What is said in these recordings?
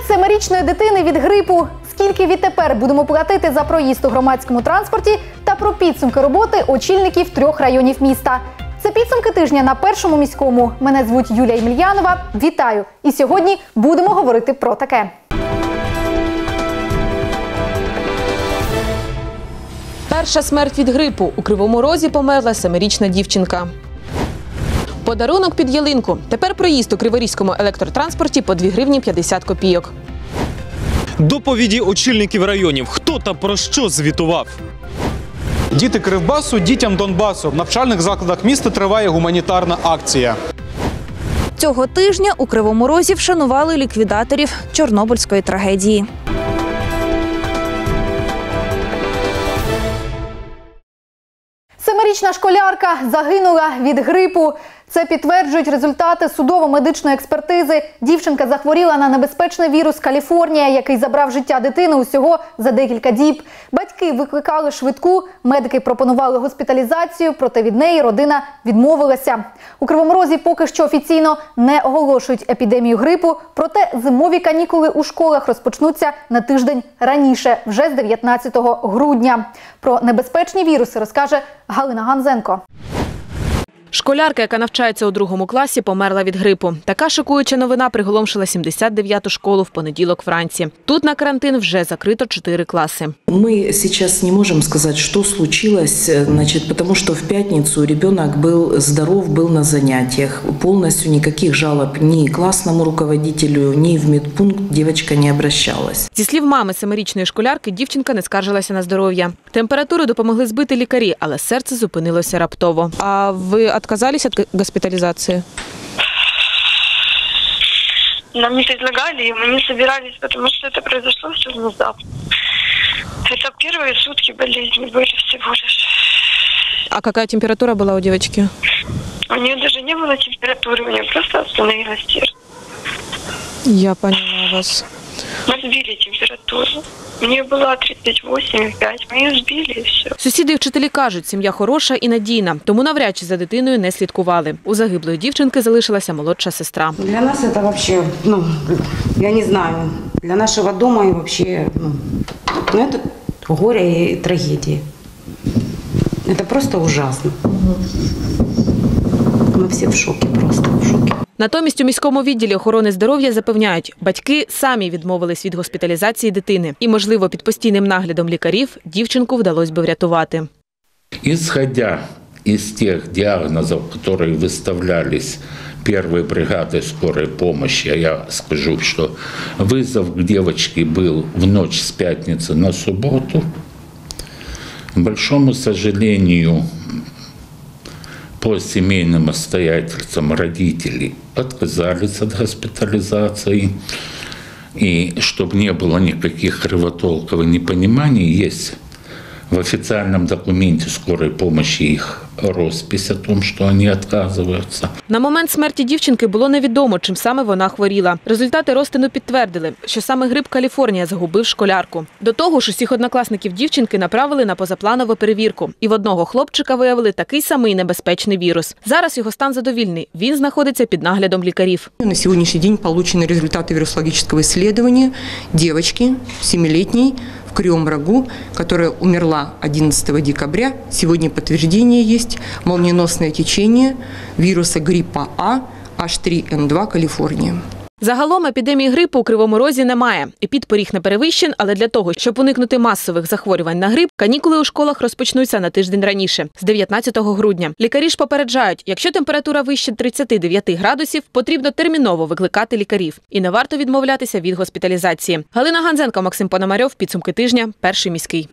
7-річної дитини від грипу, скільки відтепер будемо платити за проїзд у громадському транспорті та про підсумки роботи очільників 3 районів міста. Це підсумки тижня на Першому міському. Мене звуть Юлія Ємельянова. Вітаю! І сьогодні будемо говорити про таке. Перша смерть від грипу. У Кривому Розі померла 7-річна дівчинка. Подарунок під ялинку. Тепер проїзд у криворізькому електротранспорті по 2 гривні 50 копійок. Доповіді очільників районів. Хто та про що звітував? Діти Кривбасу, дітям Донбасу. В навчальних закладах міста триває гуманітарна акція. Цього тижня у Кривому Розі вшанували ліквідаторів Чорнобильської трагедії. Семирічна школярка загинула від грипу. Це підтверджують результати судово-медичної експертизи. Дівчинка захворіла на небезпечний вірус Каліфорнія, який забрав життя дитини усього за декілька діб. Батьки викликали швидку, медики пропонували госпіталізацію, проте від неї родина відмовилася. У Кривому Розі поки що офіційно не оголошують епідемію грипу, проте зимові канікули у школах розпочнуться на тиждень раніше, вже з 19 грудня. Про небезпечні віруси розкаже Галина Ганзенко. Школярка, яка навчається у 2 класі, померла від грипу. Така шокуюча новина приголомшила 79-ту школу в понеділок вранці. Тут на карантин вже закрито 4 класи. Мы сейчас не можем сказать, что случилось, потому что в пятницу ребенок был здоров, был на занятиях. Полностью никаких жалоб ни классному руководителю, ни в медпункт девочка не обращалась. Зі слів мами 7-річної школярки, дівчинка не скаржилася на здоров'я. Температуру допомогли збити лікарі, але серце зупинилося раптово. А ви отказались от госпитализации? Нам не предлагали, и мы не собирались, потому что это произошло все внезапно. Это первые сутки болезни были всего лишь. А какая температура была у девочки? У нее даже не было температуры, у нее просто остановилось сердце. Я поняла вас. Мы сбили температуру. У нее была 38,5. Мы ее сбили и все. Сусіди і вчителі кажуть, сім'я хороша і надійна, тому навряд чи за дитиною не слідкували. У загиблої дівчинки залишилася молодша сестра. Для нас это вообще, я не знаю, для нашего дома и вообще, это горе и трагедия. Это просто ужасно. Мы все в шоке, просто в шоке. Натомість у міському відділі охорони здоров'я запевняють, батьки самі відмовились від госпіталізації дитини. І, можливо, під постійним наглядом лікарів дівчинку вдалося би врятувати. Исходя из тех диагнозов, которые выставлялись первой бригадой скорой помощи, а я скажу, что вызов к девочке был в ночь с пятницы на субботу, к большому сожалению, по семейным обстоятельствам родители отказались от госпитализации. И чтобы не было никаких кривотолков и непониманий, есть в официальном документе скорой помощи их розпись о том, що вони відмовляються. На момент смерті дівчинки було невідомо, чим саме вона хворіла. Результати розтину підтвердили, що саме грип Каліфорнія загубив школярку. До того ж, усіх однокласників дівчинки направили на позапланову перевірку. І в одного хлопчика виявили такий самий небезпечний вірус. Зараз його стан задовільний. Він знаходиться під наглядом лікарів. На сьогоднішній день получені результати вірусологічного дослідження дівчинки 7-літньої в Кривом Рогу, которая умерла 11 декабря. Сегодня подтверждение есть молниеносное течение вируса гриппа А H3N2 Каліфорнія. Загалом епідемії грипу у Кривому Розі немає. Епідпоріг не перевищен, але для того, щоб уникнути масових захворювань на грип, канікули у школах розпочнуться на тиждень раніше, з 19 грудня. Лікарі ж попереджають, якщо температура вище 39 градусів, потрібно терміново викликати лікарів. І не варто відмовлятися від госпіталізації. Галина Ганзенко, Максим Пономарьов, підсумки тижня, Перший міський.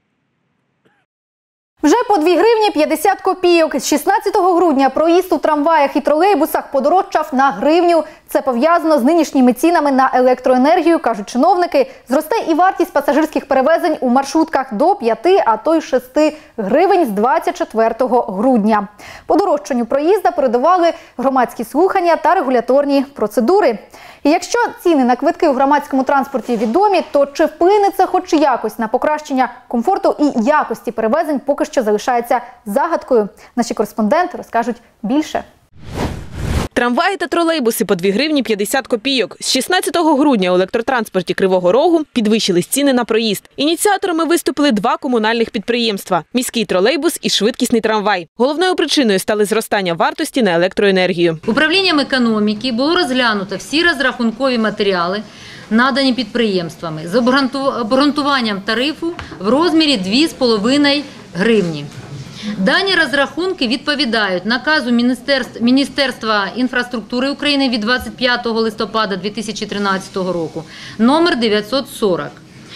Вже по 2 гривні 50 копійок. З 16 грудня проїзд у трамваях і тролейбусах подорожчав на гривню. Це пов'язано з нинішніми цінами на електроенергію, кажуть чиновники. Зросте і вартість пасажирських перевезень у маршрутках до 5, а то й 6 гривень з 24 грудня. Подорожчанню проїзда передували громадські слухання та регуляторні процедури. І якщо ціни на квитки у громадському транспорті відомі, то чи вплине це хоч якось на покращення комфорту і якості перевезень поки що залишається загадкою. Наші кореспонденти розкажуть більше. Трамваї та тролейбуси по 2 гривні 50 копійок. З 16 грудня у електротранспорті Кривого Рогу підвищились ціни на проїзд. Ініціаторами виступили 2 комунальних підприємства – міський тролейбус і швидкісний трамвай. Головною причиною стали зростання вартості на електроенергію. Управлінням економіки було розглянуто всі розрахункові матеріали, надані підприємствами, з обґрунтуванням тарифу в розмірі 2,5 гривні. Дані розрахунки відповідають наказу Міністерства інфраструктури України від 25 листопада 2013 року номер 940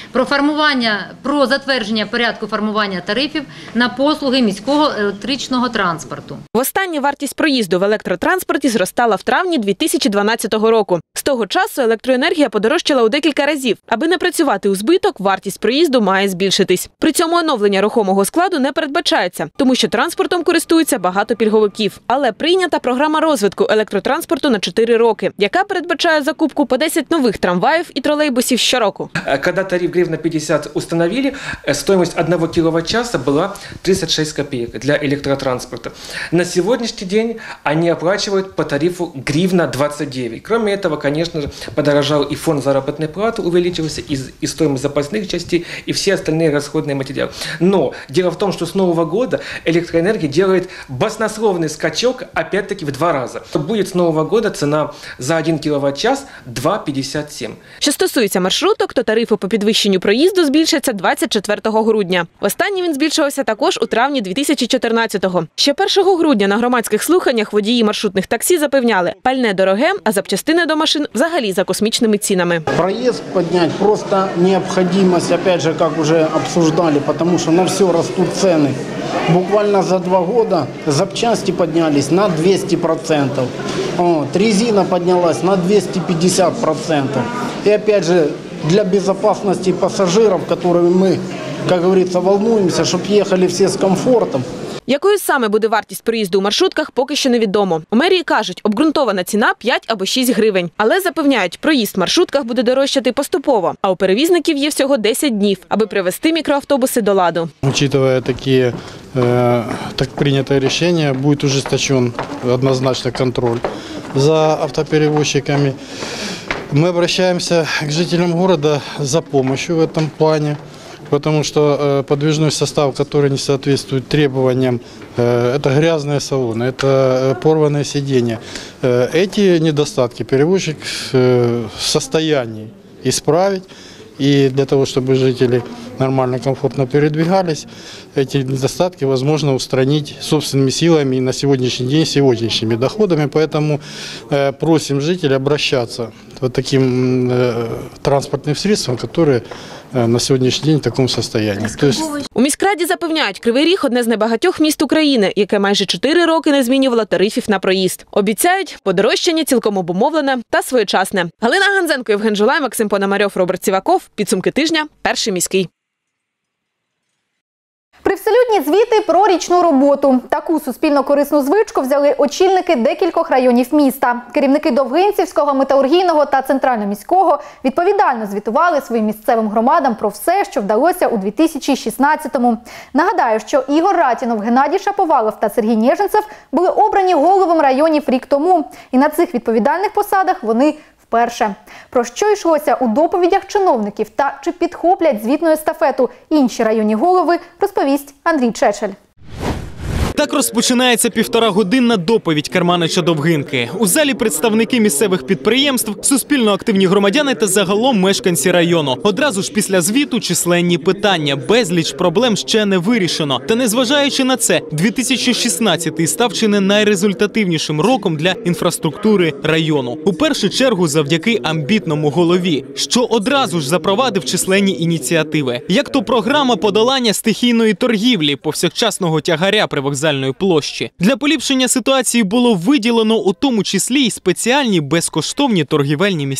про затвердження порядку формування тарифів на послуги міського електричного транспорту. Востаннє вартість проїзду в електротранспорті зростала в травні 2012 року. З того часу електроенергія подорожчала у декілька разів. Аби не працювати у збиток, вартість проїзду має збільшитись. При цьому оновлення рухомого складу не передбачається, тому що транспортом користуються багато пільговиків. Але прийнята програма розвитку електротранспорту на 4 роки, яка передбачає закупку по 10 нових трамваїв і тролейбусів щороку. Когда тариф гривна 50 установили, стоимость 1 киловатт-часа была 36 копеек для электротранспорта. На сегодняшний день они оплачивают по тарифу гривна 29. Кроме этого, конечно же, подорожал и фонд заработной платы, увеличился и стоимость запасных частей, и все остальные расходные материалы. Но дело в том, что с нового года электроэнергия делает баснословный скачок, опять-таки, в 2 раза. Будет с нового года цена за 1 киловатт-час 2,57. Що стосується маршруток, то тарифи по підвищенню проїзду збільшаться 24 грудня. Востаннє він збільшувався також у травні 2014-го. Ще 1 грудня на громадських слуханнях водії маршрутних таксі запевняли – пальне дороге, а запчастини до машин взагалі за космічними цінами. Проезд поднять просто необходимость, опять же, как уже обсуждали, потому что на все растут цены. Буквально за 2 года запчасти поднялись на 200%. Резина поднялась на 250%. И опять же, для безопасности пассажиров, которыми мы, как говорится, волнуемся, чтобы ехали все с комфортом. Якою саме буде вартість проїзду у маршрутках, поки що невідомо. У мерії кажуть, обґрунтована ціна 5 або 6 гривень. Але запевняють, проїзд в маршрутках буде дорожчати поступово. А у перевізників є всього 10 днів, аби привести мікроавтобуси до ладу. Учитывая так принятое решение, будет ужесточен однозначно контроль за автоперевозчиками. Мы обращаемся к жителям города за помощью в этом плане, потому что подвижной состав, который не соответствует требованиям, это грязные салоны, это порванные сиденья. Эти недостатки перевозчик в состоянии исправить. И для того, чтобы жители нормально, комфортно передвигались, эти недостатки возможно устранить собственными силами и на сегодняшний день сегодняшними доходами. Поэтому просим жителей обращаться вот таким транспортным средствам, которые на сьогоднішній день в такому стані. У міськраді запевняють, Кривий Ріг – одне з небагатьох міст України, яке майже 4 роки не змінювало тарифів на проїзд. Обіцяють, подорожчання цілком обумовлене та своєчасне. Галина Ганзенко, Євген Жулай, Максим Пономарьов, Роберт Сіваков. Підсумки тижня. Перший міський. Привселюдні звіти про річну роботу. Таку суспільно-корисну звичку взяли очільники декількох районів міста. Керівники Довгинцівського, Металургійного та Центрально-міського відповідально звітували своїм місцевим громадам про все, що вдалося у 2016-му. Нагадаю, що Ігор Ратінов, Геннадій Шаповалов та Сергій Нєжинцев були обрані головами районів рік тому. І на цих відповідальних посадах вони вперше. Про що йшлося у доповідях чиновників та чи підхоплять звітну естафету інші районні голови, розповість Андрій Чечель. Так розпочинається 1,5-годинна доповідь керманича Довгинки. У залі представники місцевих підприємств, суспільно активні громадяни та загалом мешканці району. Одразу ж після звіту численні питання, безліч проблем ще не вирішено. Та незважаючи на це, 2016-й став чи не найрезультативнішим роком для інфраструктури району. У першу чергу завдяки амбітному голові, що одразу ж запровадив численні ініціативи. Як то програма подолання стихійної торгівлі, повсякчасного тягаря при вокзальній площі. Для поліпшення ситуації було виділено у тому числі й спеціальні безкоштовні торгівельні місця.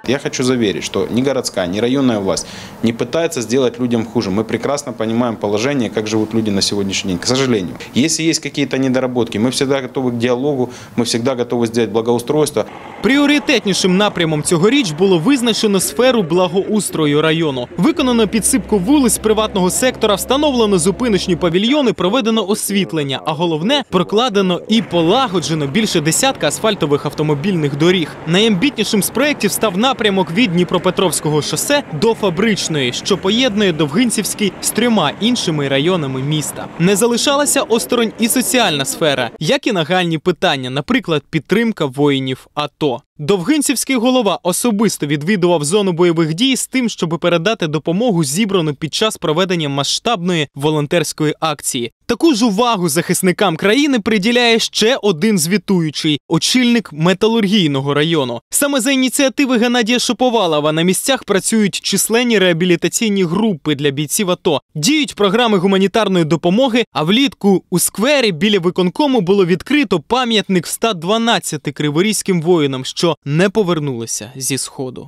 Я хочу заверить, что ни городская, ни районная власть не пытается сделать людям хуже. Мы прекрасно понимаем положение, как живут люди на сегодняшний день. К сожалению, если есть какие-то недоработки, мы всегда готовы к диалогу, мы всегда готовы сделать благоустройство. Пріоритетнішим напрямом цьогоріч було визначено сферу благоустрою району. Виконано підсипку вулиць приватного сектора, встановлено зупиночні павільйони, проведено освітлення, а головне – прокладено і полагоджено більше десятка асфальтових автомобільних доріг. Найамбітнішим з проєктів став напрямок від Дніпропетровського шосе до Фабричної, що поєднує Довгинцівський з 3 іншими районами міста. Не залишалася осторонь і соціальна сфера, як і нагальні питання, наприклад, підтримка воїнів АТО. Довгинцівський голова особисто відвідував зону бойових дій з тим, щоб передати допомогу, зібрану під час проведення масштабної волонтерської акції. Таку ж увагу захисникам країни приділяє ще один звітуючий – очільник металургійного району. Саме за ініціативи Геннадія Шаповалова на місцях працюють численні реабілітаційні групи для бійців АТО. Діють програми гуманітарної допомоги, а влітку у сквері біля виконкому було відкрито пам'ятник 112 криворізьким воїнам, що не повернулися зі Сходу.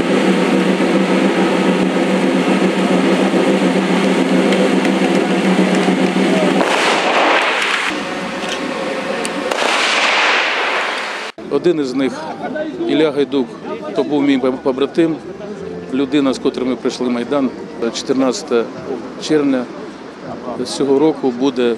Один із них, Ілля Гайдук, то був мій побратим, людина, з котрою ми прийшли Майдан. 14 червня цього року буде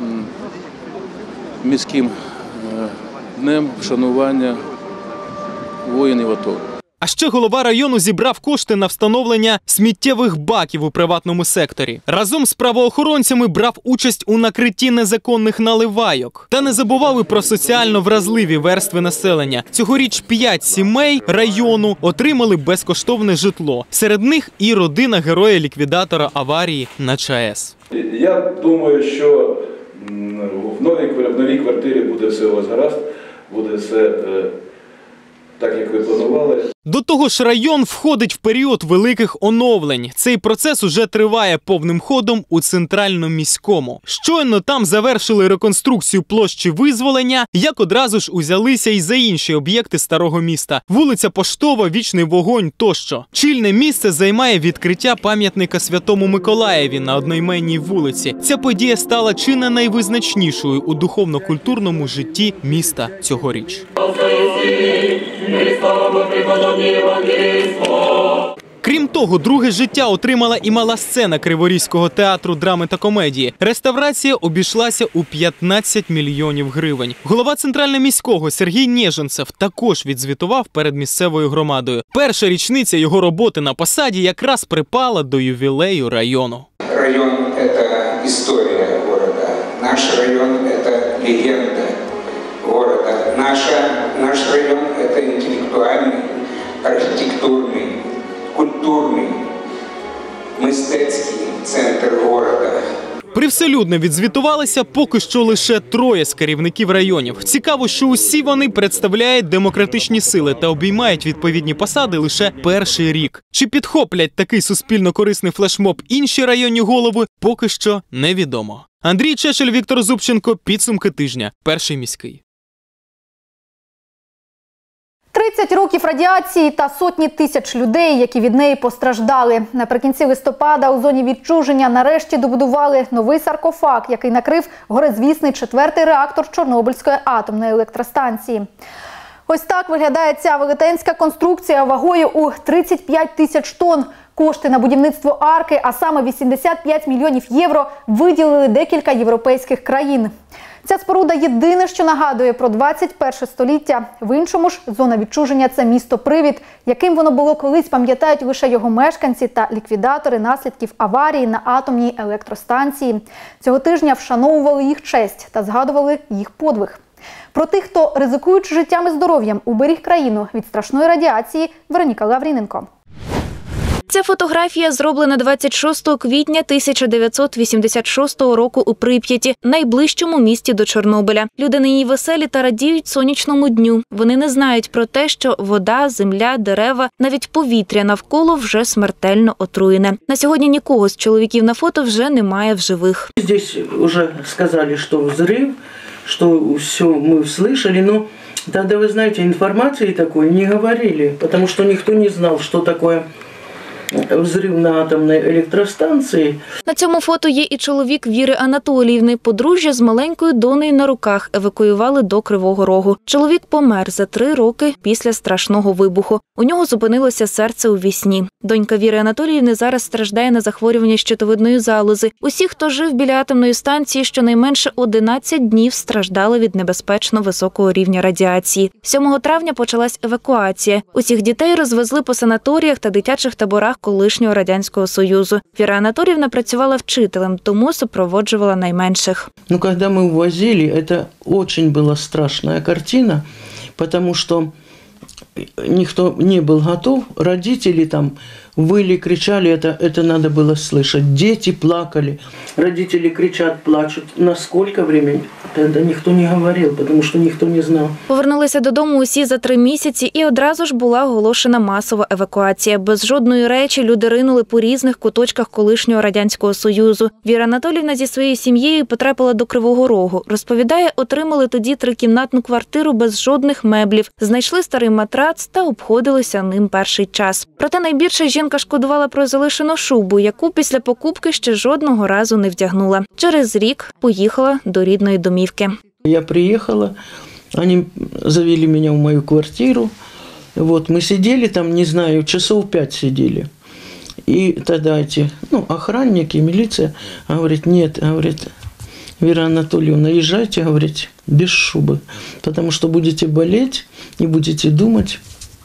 міським днем вшанування воїнів АТО. А ще голова району зібрав кошти на встановлення сміттєвих баків у приватному секторі. Разом з правоохоронцями брав участь у накритті незаконних наливайок. Та не забував і про соціально вразливі верстви населення. Цьогоріч 5 сімей району отримали безкоштовне житло. Серед них і родина героя-ліквідатора аварії на ЧАЕС. Я думаю, що в новій квартирі буде все у вас гаразд, буде все так, як ви планували. До того ж, район входить в період великих оновлень. Цей процес уже триває повним ходом у центральному міському. Щойно там завершили реконструкцію площі Визволення, як одразу ж узялися і за інші об'єкти старого міста. Вулиця Поштова, Вічний вогонь тощо. Чільне місце займає відкриття пам'ятника Святому Миколаєві на одноіменній вулиці. Ця подія стала чи не найвизначнішою у духовно-культурному житті міста цьогоріч. Крім того, друге життя отримала і мала сцена Криворізького театру драми та комедії. Реставрація обійшлася у 15 мільйонів гривень. Голова Центрально-міського Сергій Нєженцев також відзвітував перед місцевою громадою. Перша річниця його роботи на посаді якраз припала до ювілею району. Район – це історія міста. Наш район – це легенда города. Наш район – это интеллектуальный, архитектурный, культурный, мистецький центр города. Привселюдно відзвітувалися поки що лише 3 з керівників районів. Цікаво, що усі вони представляють демократичні сили та обіймають відповідні посади лише перший рік. Чи підхоплять такий суспільно-корисний флешмоб інші районні голови, поки що невідомо. Андрій Чешель, Віктор Зубченко. Підсумки тижня. Перший міський. 30 років радіації та сотні тисяч людей, які від неї постраждали. Наприкінці листопада у зоні відчуження нарешті добудували новий саркофаг, який накрив горизвісний 4-й реактор Чорнобильської атомної електростанції. Ось так виглядає ця велетенська конструкція вагою у 35 тисяч тонн. Кошти на будівництво арки, а саме 85 мільйонів євро, виділили декілька європейських країн. Ця споруда єдине, що нагадує про 21 століття. В іншому ж зона відчуження – це місто-привід. Яким воно було колись, пам'ятають лише його мешканці та ліквідатори наслідків аварії на атомній електростанції. Цього тижня вшановували їх честь та згадували їх подвиг. Про тих, хто, ризикуючи життям і здоров'ям, уберіг країну від страшної радіації, Вероніка Лавріненко. Ця фотографія зроблена 26 квітня 1986 року у Прип'яті, найближчому місті до Чорнобиля. Люди нині веселі та радіють сонячному дню. Вони не знають про те, що вода, земля, дерева, навіть повітря навколо вже смертельно отруєне. На сьогодні нікого з чоловіків на фото вже немає в живих. Здесь уже сказали, що взрив, що все ми услышали, но Тогда, вы знаете, информации такой не говорили, потому что никто не знал, что такое взрыв на атомной электростанции. На цьому фото є і чоловік Віри Анатоліївни. Подружжя з маленькою донею на руках евакуювали до Кривого Рогу. Чоловік помер за 3 роки після страшного вибуху. У нього зупинилося серце у вісні. Донька Віри Анатоліївни зараз страждає на захворювання щитовидної залози. Усі, хто жив біля атомної станції, щонайменше 11 днів страждали від небезпечно високого рівня радіації. 7 травня почалась евакуація. Усіх дітей розвезли по санаторіях та дитячих таборах колишнього Радянського Союзу. Віра Анатоліївна працювала вчителем, тому супроводжувала найменших. Но когда мы увозили, это очень была страшная картина, потому что никто не был готов. Родители там выли, кричали, это надо было слышать. Дети плакали, родители кричат, плачут. На сколько времени? Тогда никто не говорил, потому что никто не знал. Повернулися додому усі за 3 місяці, і одразу ж була оголошена масова евакуація. Без жодної речі люди ринули по різних куточках колишнього Радянського Союзу. Віра Анатоліївна зі своєю сім'єю потрапила до Кривого Рогу. Розповідає, отримали тоді 3-кімнатну квартиру без жодних меблів. Знайшли старий матрац та обходилися ним перший час. Проте найбільше жінка шкодувала про залишену шубу, яку після покупки ще жодного разу не вдягнула. Через рік поїхала до рідної домівки. Я приехала, они завели меня в мою квартиру. Вот, мы сидели там, не знаю, часов 5 сидели. И тогда эти, охранники, милиция, говорит, нет, говорит, Вера Анатольевна, езжайте, говорит, без шубы, потому что будете болеть и будете думать,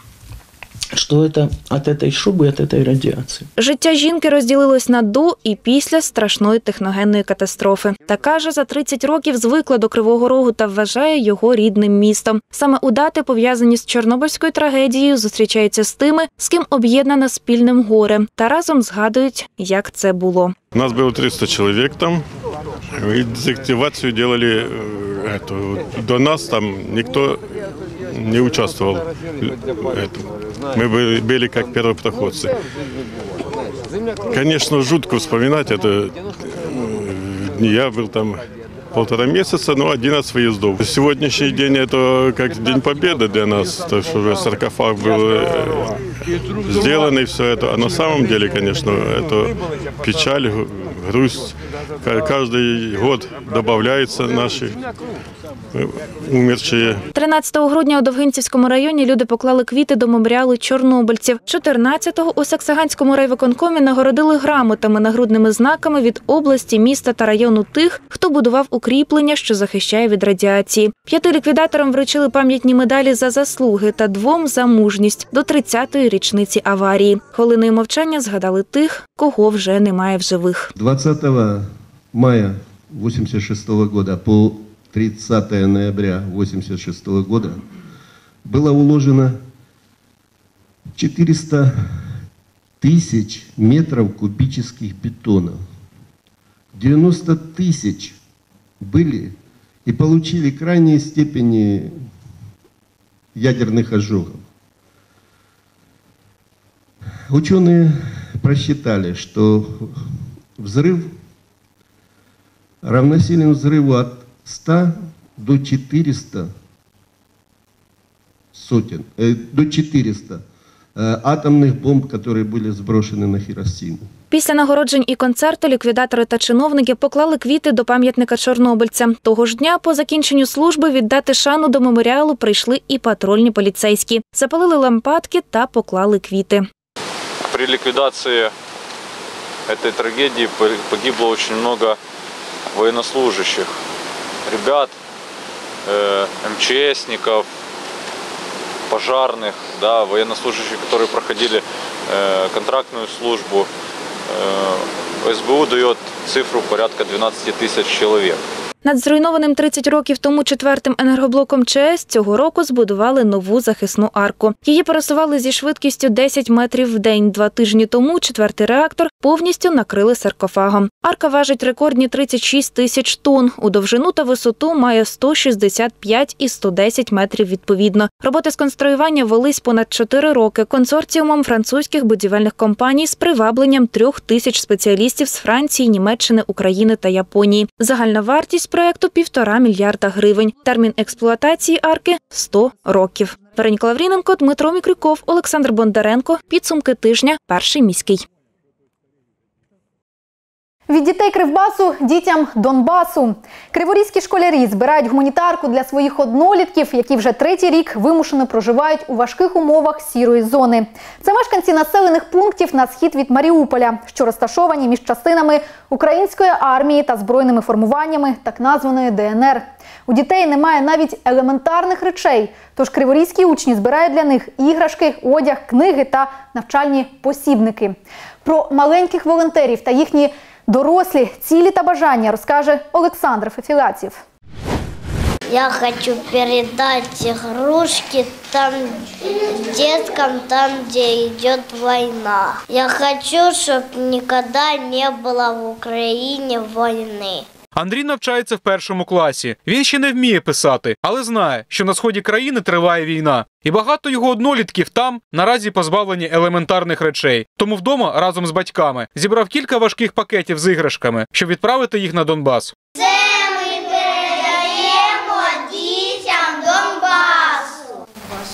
що це від цієї шуби, від цієї радіації. Життя жінки розділилось на до і після страшної техногенної катастрофи. Та каже, за 30 років звикла до Кривого Рогу та вважає його рідним містом. Саме у дати, пов'язані з Чорнобильською трагедією, зустрічається з тими, з ким об'єднана спільним горем, та разом згадують, як це було. У нас було 300 чоловік там, і дезактивацію робили. До нас там ніхто не участвовал. Мы были как первопроходцы. Конечно, жутко вспоминать это. Я был там 1,5 месяца, но 11 выездов. Сегодняшний день это как День Победы для нас, то что уже саркофаг был сделан и все это. А на самом деле, конечно, это печаль, грусть. Каждый год добавляется наши умершие. 13 грудня у Довгинцівському районі люди поклали квіти до меморіалу чорнобильців. 14-го у Саксаганському райвиконкомі нагородили грамотами, нагрудними знаками від області, міста та району тих, хто будував укріплення, що захищає від радіації. 5 ліквідаторам вручили пам'ятні медалі за заслуги та 2 за мужність до 30-ї річниці аварії. Хвилиною мовчання згадали тих, кого вже немає в живих. 20 мая 1986 года по 30 ноября 1986 года было уложено 400 тысяч метров кубических бетона. 90 тысяч были и получили крайние степени ядерных ожогов. Ученые просчитали, что взрыв равносилен взрыву от 100 до 400 до 400 атомных бомб, которые были сброшены на Хиросиму. Після нагороджень і концерту ліквідатори та чиновники поклали квіти до пам'ятника чорнобильцям. Того ж дня по закінченню служби віддати шану до меморіалу прийшли і патрульні поліцейські. Запалили лампадки та поклали квіти. При ликвидации этой трагедии погибло очень много военнослужащих, ребят, МЧСников, пожарных, да, военнослужащих, которые проходили контрактную службу. СБУ дает цифру порядка 12 тысяч человек. Над зруйнованим 30 років тому 4-м енергоблоком ЧАЕС цього року збудували нову захисну арку. Її пересували зі швидкістю 10 метрів в день. 2 тижні тому 4-й реактор повністю накрили саркофагом. Арка важить рекордні 36 тисяч тонн. У довжину та висоту має 165 і 110 метрів відповідно. Роботи з конструювання велись понад 4 роки консорціумом французьких будівельних компаній з привабленням 3 тисяч спеціалістів з Франції, Німеччини, України та Японії. Загальна вартість проекту – 1,5 мільярда гривень. Термін експлуатації арки – 100 років. Вероніка Лавріненко, Дмитро Мікрюков, Олександр Бондаренко. Підсумки тижня. Перший міський. Від дітей Кривбасу дітям Донбасу. Криворізькі школярі збирають гуманітарку для своїх однолітків, які вже третій рік вимушено проживають у важких умовах сірої зони. Це мешканці населених пунктів на схід від Маріуполя, що розташовані між частинами української армії та збройними формуваннями так названої ДНР. У дітей немає навіть елементарних речей, тож криворізькі учні збирають для них іграшки, одяг, книги та навчальні посібники. Про маленьких волонтерів та їхні дорослі цілі та бажання розкаже Олександр Фефілатів. Я хочу передать игрушки там деткам, там, где идет война. Я хочу, чтобы никогда не было в Украине войны. Андрій навчається в 1 класі. Він ще не вміє писати, але знає, що на сході країни триває війна. І багато його однолітків там наразі позбавлені елементарних речей. Тому вдома разом з батьками зібрав кілька важких пакетів з іграшками, щоб відправити їх на Донбас. Це ми передаємо дітям Донбасу.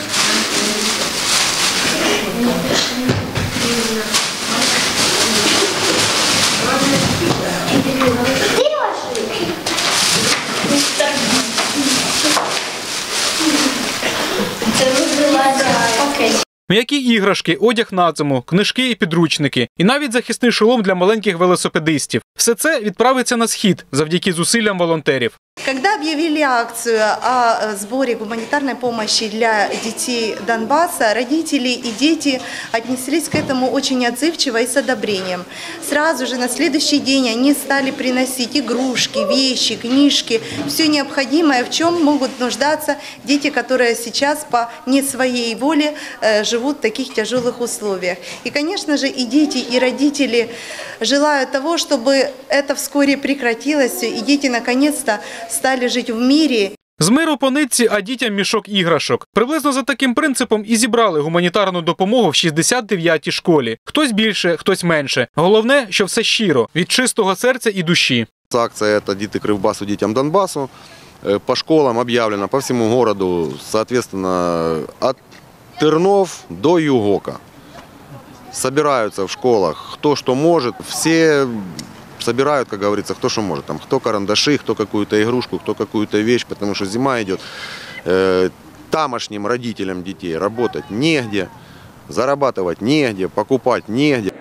М'які іграшки, одяг на зиму, книжки і підручники. І навіть захисний шолом для маленьких велосипедистів. Все це відправиться на схід завдяки зусиллям волонтерів. Когда объявили акцию о сборе гуманитарной помощи для детей Донбасса, родители и дети отнеслись к этому очень отзывчиво и с одобрением. Сразу же на следующий день они стали приносить игрушки, вещи, книжки, все необходимое, в чем могут нуждаться дети, которые сейчас по не своей воле живут в таких тяжелых условиях. И, конечно же, и дети, и родители желают того, чтобы это вскоре прекратилось, и дети наконец-то стали жити в мірі. З миру по нитці, а дітям мішок іграшок. Приблизно за таким принципом і зібрали гуманітарну допомогу в 69-й школі. Хтось більше, хтось менше. Головне, що все щиро, від чистого серця і душі. Акция «Это дети Кривбасу детям Донбассу». По школам объявлено, по всему городу, соответственно, от Тернов до Югока. Собираются в школах кто что может, все собирают, как говорится, кто что может. Там, кто карандаши, кто какую-то игрушку, кто какую-то вещь, потому что зима идет. Тамошним родителям детей работать негде, зарабатывать негде, покупать негде.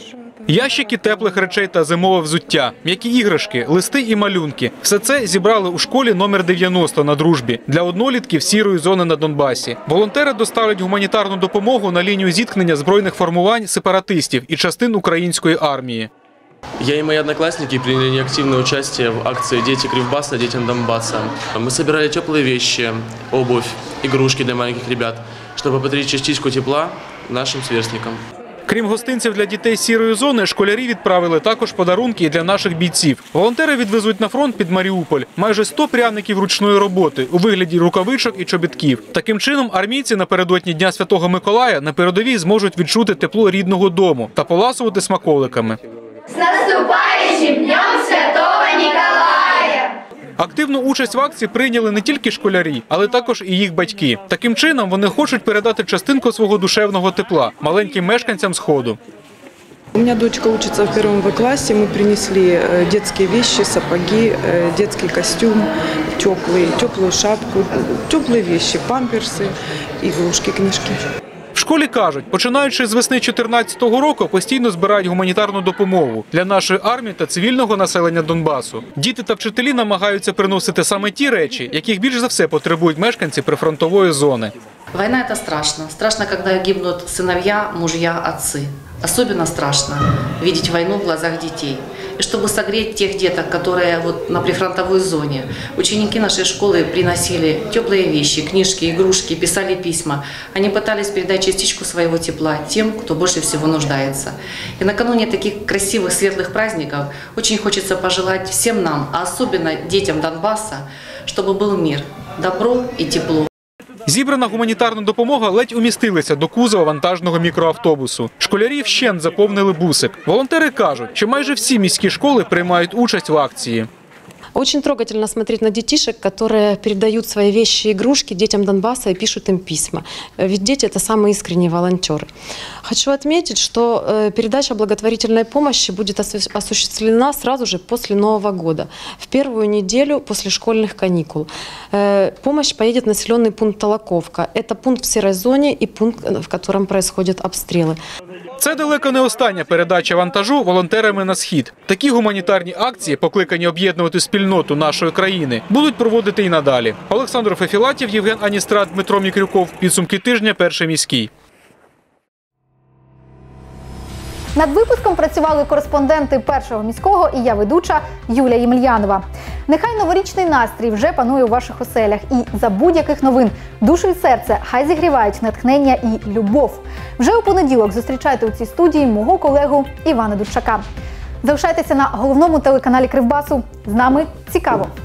Ящики теплих речей та зимове взуття, м'які іграшки, листи і малюнки. Все це зібрали у школі номер 90 на Дружбі для однолітків сірої зони на Донбасі. Волонтери доставлять гуманітарну допомогу на лінію зіткнення збройних формувань сепаратистів і частин української армії. Я и мои одноклассники приняли неактивное участие в акции «Дети Кривбаса детям Донбасса». Мы собирали теплые вещи, обувь, игрушки для маленьких ребят, чтобы подарить частичку тепла нашим сверстникам. Крім гостинців для дітей сірої зони, школярі відправили також подарунки і для наших бійців. Волонтери відвезуть на фронт під Маріуполь майже 100 пряників ручної роботи у вигляді рукавичок і чобітків. Таким чином, армійці напередодні Дня Святого Миколая на передовій зможуть відчути тепло рідного дому та поласувати смаколиками. З наступаючим Днем Святого Ніколая! Активну участь в акції прийняли не тільки школярі, але також і їх батьки. Таким чином, вони хочуть передати частинку свого душевного тепла маленьким мешканцям Сходу. У меня дочка учится в 1 В-классе. Мы принесли детские вещи, сапоги, детский костюм, теплую шапку, теплые вещи, памперсы, игрушки, книжки. В школі кажуть, починаючи з весни 2014 року, постійно збирають гуманітарну допомогу для нашої армії та цивільного населення Донбасу. Діти та вчителі намагаються приносити саме ті речі, яких більш за все потребують мешканці прифронтової зони. Война – это страшно. Страшно, когда гибнут сыновья, мужья, отцы. Особенно страшно видеть войну в глазах детей. И чтобы согреть тех деток, которые вот на прифронтовой зоне, ученики нашей школы приносили теплые вещи, книжки, игрушки, писали письма. Они пытались передать частичку своего тепла тем, кто больше всего нуждается. И накануне таких красивых, светлых праздников очень хочется пожелать всем нам, а особенно детям Донбасса, чтобы был мир, добро и тепло. Зібрана гуманітарна допомога ледь умістилася до кузова вантажного мікроавтобусу. Школярі вщент заповнили бусик. Волонтери кажуть, що майже всі міські школи приймають участь в акції. Очень трогательно смотреть на детишек, которые передают свои вещи и игрушки детям Донбасса и пишут им письма. Ведь дети – это самые искренние волонтеры. Хочу отметить, что передача благотворительной помощи будет осуществлена сразу же после Нового года, в первую неделю после школьных каникул. Помощь поедет в населенный пункт Толоковка. Это пункт в серой зоне и пункт, в котором происходят обстрелы. Це далеко не остання передача вантажу волонтерами на Схід. Такі гуманітарні акції, покликані об'єднувати спільноту нашої країни, будуть проводити і надалі. Олександр Фефілатів, Євген Аністрат, Дмитро Мікрюков. Підсумки тижня. Перший міський. Над випуском працювали кореспонденти Першого міського і я, ведуча Юлія Ємельянова. Нехай новорічний настрій вже панує у ваших оселях. І за будь-яких новин душу і серце хай зігрівають натхнення і любов. Вже у понеділок зустрічайте у цій студії мого колегу Івана Дудчака. Залишайтеся на головному телеканалі Кривбасу. З нами цікаво!